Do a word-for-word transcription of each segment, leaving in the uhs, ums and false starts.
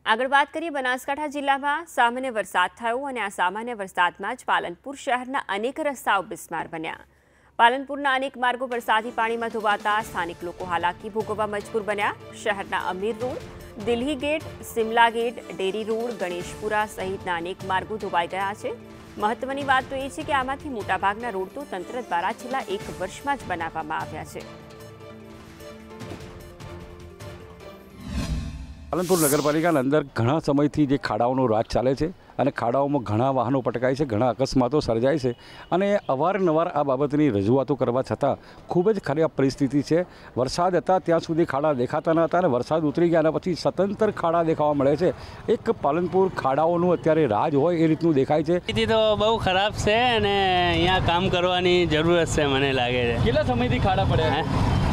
આગળ વાત કરીએ બનાસકાંઠા જિલ્લામાં સામાન્ય વરસાદ થયો અને આ સામાન્ય વરસાદમાં જ પાલનપુર શહેરના અનેક રસ્તાઓ બિસ્માર બન્યા। પાલનપુરના અનેક માર્ગો વરસાદી પાણીમાં ધોવાતા સ્થાનિક લોકો હાલાકી ભોગવવા મજબૂર બન્યા। શહેરના Amir road, Delhi gate, Simla gate, dairy road, Ganeshpura સહિતના અનેક માર્ગો ધોવાઈ ગયા છે। મહત્વની વાત તો એ છે કે આમાંથી મોટાભાગના રોડ તો તંત્ર દ્વારા છેલ્લા એક વર્ષમાં જ બનાવવામાં આવ્યા છે। પાલનપુર નગરપાલિકાના અંદર ઘણા સમયથી જે ખાડાઓનો રાજ ચાલે છે અને ખાડાઓમાં ઘણા વાહનો પટકાય છે, ઘણા અકસ્માતો સર્જાય છે અને અવારનવાર આ બાબતની રજૂઆતો કરવા છતાં ખૂબ જ ખરાબ પરિસ્થિતિ છે। વરસાદ હતા ત્યાં સુધી ખાડા દેખાતા ન હતા અને વરસાદ ઉતરી ગયા અને પછી સતંતર ખાડા દેખાવા મળે છે। એક પાલનપુર ખાડાઓનું અત્યારે રાજ હોય એ રીતનું દેખાય છે। સ્થિતિ તો બહુ ખરાબ છે અને અહીંયા કામ કરવાની જરૂરત છે મને લાગે છે। કેટલા સમયથી ખાડા પડ્યા?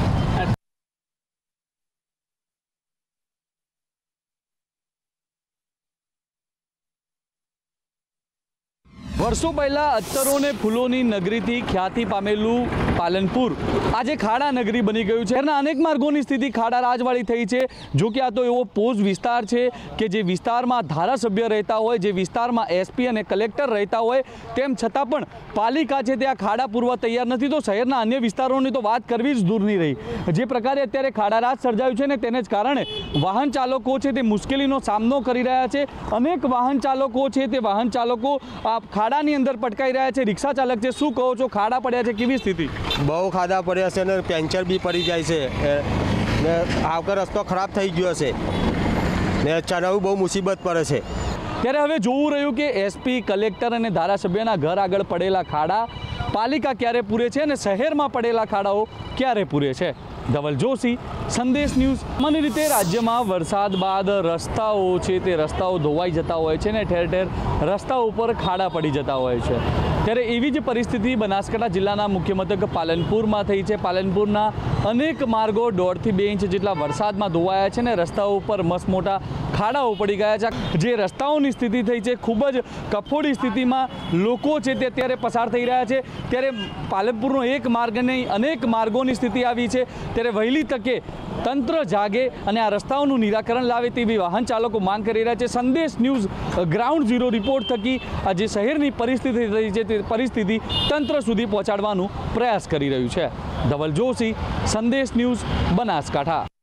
વર્ષો પહેલા અત્તરોને ફૂલોની નગરીથી ખ્યાતિ પામેલું પાલનપુર આજે ખાડા નગરી બની ગયું છે। શહેરના અનેક માર્ગોની સ્થિતિ ખાડા રાજવાળી થઈ છે। જો કે આ તો એવો પોઝ વિસ્તાર છે કે જે વિસ્તારમાં ધારાસભ્ય રહેતા હોય, જે વિસ્તારમાં એસપી અને કલેક્ટર રહેતા હોય, તેમ છતાં પણ પાલિકા છે તે આ ખાડા પૂરવા તૈયાર નથી। તો શહેરના અન્ય વિસ્તારોની તો વાત કરવી જ દૂરની રહી। જે પ્રકારે અત્યારે ખાડા રાજ સર્જાયું છે ને તેને જ કારણે વાહન ચાલકો છે તે મુશ્કેલીનો સામનો કરી રહ્યા છે। અનેક વાહન ચાલકો છે તે વાહન ચાલકો આ ખાડાની અંદર પટકાઈ રહ્યા છે। રિક્ષા ચાલક છે, શું કહો છો? ખાડા પડ્યા છે, કેવી સ્થિતિ? બહુ ખાડા પડ્યા છે ને પેન્ચર બી પડી જાય છે ને આવતો રસ્તો ખરાબ થઈ ગયો છે ને ચલાવવું બહુ મુસીબત પડે છે। ત્યારે હવે જોવું રહ્યું કે એસપી, કલેક્ટર અને ધારાસભ્યના ઘર આગળ પડેલા ખાડા પાલિકા ક્યારે પૂરે છે અને શહેરમાં પડેલા ખાડાઓ ક્યારે પૂરે છે। ધવલ જોશી, સંદેશ ન્યૂઝ। સામાન્ય રીતે રાજ્યમાં વરસાદ બાદ રસ્તાઓ છે તે રસ્તાઓ ધોવાઈ જતા હોય છે ને ઠેર ઠેર રસ્તાઓ ઉપર ખાડા પડી જતા હોય છે। ત્યારે એવી જ પરિસ્થિતિ બનાસકાંઠા જિલ્લાના મુખ્ય મથક પાલનપુરમાં થઈ છે। પાલનપુરના અનેક માર્ગો દોઢથી બે ઇંચ જેટલા વરસાદમાં ધોવાયા છે ને રસ્તાઓ ઉપર મસ્ત મોટા ખાડાઓ પડી ગયા છે। જે રસ્તાઓની સ્થિતિ થઈ છે ખૂબ જ કફોડી સ્થિતિમાં લોકો છે તે અત્યારે પસાર થઈ રહ્યા છે। ત્યારે પાલનપુરનો એક માર્ગ નહીં અનેક માર્ગોની સ્થિતિ આવી છે। ત્યારે વહેલી તકે તંત્ર જાગે અને આ રસ્તાઓનું નિરાકરણ લાવે તેવી વાહન ચાલકો માંગ કરી રહ્યા છે। સંદેશ ન્યૂઝ ગ્રાઉન્ડ ઝીરો રિપોર્ટ થકી આ જે શહેરની પરિસ્થિતિ થઈ છે તે પરિસ્થિતિ તંત્ર સુધી પહોંચાડવાનો પ્રયાસ કરી રહ્યું છે। ધવલ જોશી, સંદેશ ન્યૂઝ, બનાસકાંઠા।